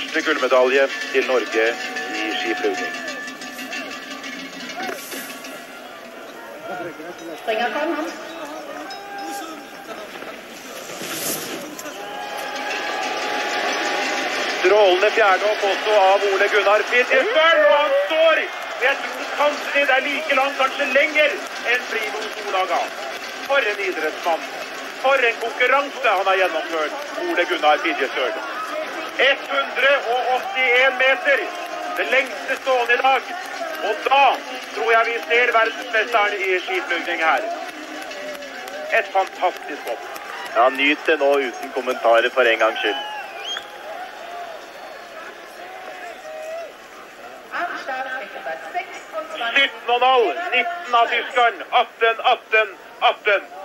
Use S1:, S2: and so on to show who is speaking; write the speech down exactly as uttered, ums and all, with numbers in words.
S1: første gullmedalje til Norge i skiflygning. Strålende fjerde opp også av Ole Gunnar Fitjesbøl, og han står! Jeg tror kanskje det er like langt, kanskje lenger enn Primo Solaga. For en idrettsmann! For en konkurranse han har gjennomført, Ole Gunnar Fitjesbøl. hundre og åttien meter, det lengste stående i dag. Og da tror jeg vi ser verdensmesteren i skiflygning her. Et fantastisk hopp.
S2: Ja, nyt det nå uten kommentarer for en gangs skyld.
S1: sytten komma null, nitten av tyskeren, atten, atten, atten.